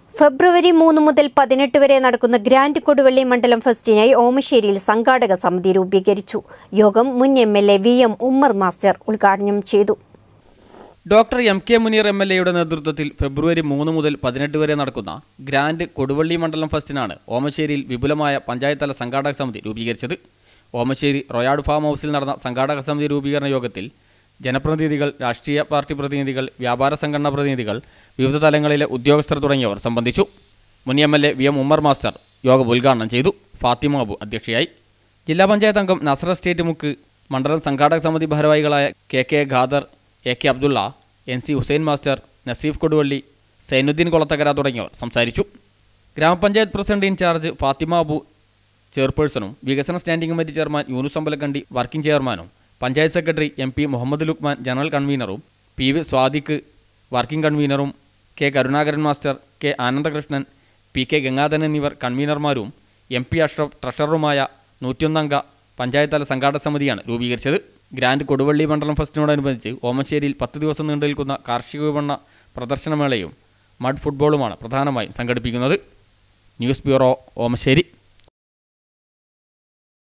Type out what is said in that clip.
ഫെബ്രുവരി 3 മുതൽ 18 വരെ നടക്കുന്ന ഗ്രാൻഡ് കൊടുവള്ളി മണ്ഡലം ഫെസ്റ്റിനായി ഓമശ്ശേരിയിൽ സംഘാടക സമിതി രൂപീകരിച്ചു. യോഗം മുൻ എം.എൽ.എ. വി.എം. ഉമ്മർ മാസ്റ്റർ ഉദ്ഘാടനം ചെയ്തു. Doctor MK. മുനീർ എം.എൽ.എയുടെ നേതൃത്വത്തിൽ ഫെബ്രുവരി 3 മുതൽ 18 വരെ നടക്കുന്ന ഗ്രാൻഡ് കൊടുവള്ളി മണ്ഡലം ഫെസ്റ്റിനാണ് ഓമശ്ശേരിയിൽ വിപുലമായ പഞ്ചായത്തല സംഘാടക സമിതി രൂപീകരിച്ചത്. ഓമശ്ശേരി റോയാഡ് ഫാം ഹൗസിൽ നടന്ന സംഘാടക സമിതി രൂപീകരണ യോഗത്തിൽ ജനപ്രതിനിധികൾ, രാഷ്ട്രീയ പാർട്ടി പ്രതിനിധികൾ, വ്യാപാര സംഘടനാ പ്രതിനിധികൾ, വിവിധ തലങ്ങളിലെ ഉദ്യോഗസ്ഥർ തുടങ്ങിയവർ സംബന്ധിച്ചു. മുൻ എം.എൽ.എ. വി.എം. ഉമ്മർ മാസ്റ്റർ യോഗം ഉദ്ഘാടനം ചെയ്തു. ഫാത്തിമ അബു അധ്യക്ഷയായി. ജില്ലാ പഞ്ചായത്ത് അംഗം നസറ സ്റ്റേറ്റ് മുക്ക്, മണ്ഡലം സംഘാടക സമിതി ഭാരവാഹികളായ K Khader, A K. Abdulla, N C. Hussain master, Naseef Koduvally, Zainuddin Kolathakara തുടങ്ങിയവർ സംസാരിച്ചു. ഗ്രാമപഞ്ചായത്ത് പ്രസിഡന്റ് ഇൻചാർജ് ഫാത്തിമ അബു ചെയർപേഴ്സണും വികസന standing committee chairman Yunus Ambalakandi working ചെയർമാനും panchayat secretary M P. Muhammad Lukman general കൺവീനറും പി.വി. സ്വാദിഖ് വർക്കിംഗ് കൺവീനറും K. Karunakaran master, K. Anandakrishnan, P K. Gangadharan എന്നിവർ കൺവീനർമാരും എം.പി. അഷ്റഫ് ട്രഷററുമായ 101 അംഗ പഞ്ചായത്തല സംഘാടക സമിതിയാണ് രൂപീകരിച്ചത്. ഗ്രാൻഡ് കൊടുവള്ളി മണ്ഡലം ഫെസ്റ്റിനോടനുബന്ധിച്ച് ഓമശ്ശേരിയിൽ 10 ദിവസം നീണ്ടു നിൽക്കുന്ന കാർഷിക വിപണന പ്രദർശനമേളയും മഡ് ഫുട്ബോളുമാണ് പ്രധാനമായും സംഘടിപ്പിക്കുന്നത്. News bureau, Omassery.